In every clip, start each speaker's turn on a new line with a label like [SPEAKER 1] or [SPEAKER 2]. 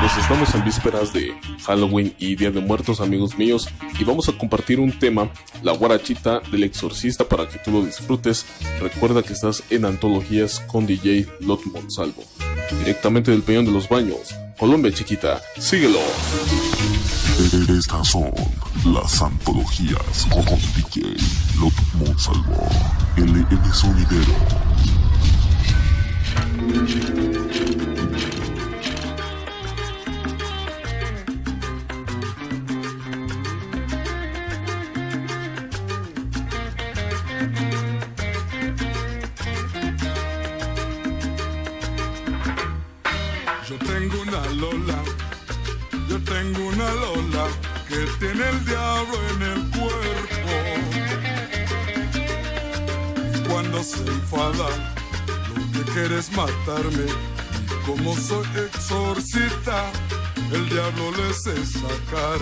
[SPEAKER 1] pues estamos en vísperas de Halloween y Día de Muertos, amigos míos, y vamos a compartir un tema, la guarachita del exorcista, para que tú lo disfrutes. Recuerda que estás en Antologías con DJ Lot Monsalvo, directamente del Peñón de los Baños, Colombia chiquita. Síguelo.
[SPEAKER 2] Estas son las antologías con DJ Lot Monsalvo, el sonidero.
[SPEAKER 3] Yo tengo una Lola que tiene el diablo en el cuerpo. Y cuando se enfada, lo que quiere es matarme. Y como soy exorcista, el diablo le sé sacar.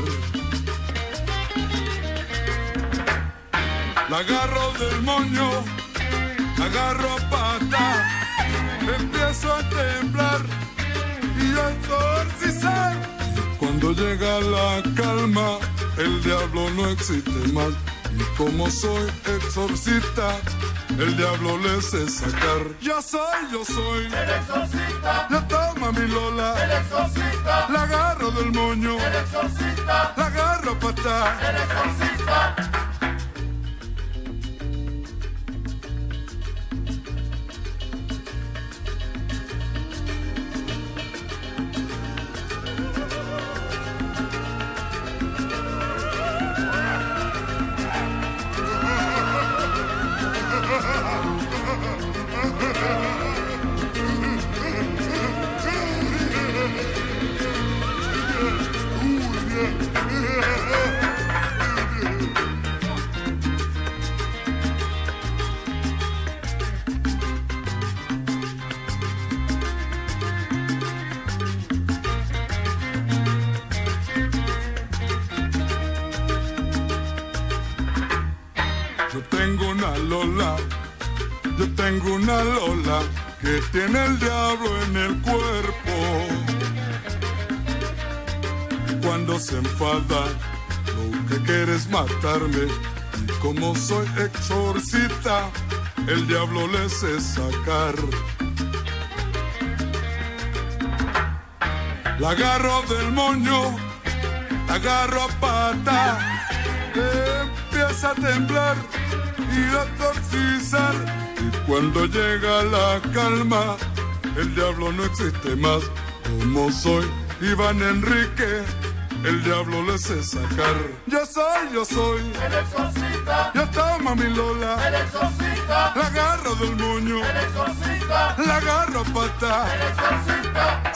[SPEAKER 3] La agarro del moño, la agarro a pata, empiezo a temblar y a exorcizar. Cuando llega la calma, el diablo no existe más. Y como soy exorcista, el diablo le sé sacar. Yo soy
[SPEAKER 4] el exorcista.
[SPEAKER 3] Ya toma mi Lola,
[SPEAKER 4] el exorcista.
[SPEAKER 3] La agarro del moño,
[SPEAKER 4] el exorcista.
[SPEAKER 3] La agarro a patá,
[SPEAKER 4] el exorcista. Yo tengo una Lola que tiene el diablo en el cuerpo. Y cuando se enfada, lo que quiere es matarme. Y como soy exorcista, el diablo le sé sacar. La agarro del moño, la agarro a pata, empieza a temblar y a exorcizar. Y cuando llega la calma, el diablo no existe más. Como soy Iván Enrique, el diablo le sé sacar. Yo soy el exorcista.
[SPEAKER 3] Ya toma mi Lola,
[SPEAKER 4] el exorcista.
[SPEAKER 3] La agarro del moño,
[SPEAKER 4] el exorcista.
[SPEAKER 3] La agarro a patá,
[SPEAKER 4] el exorcista.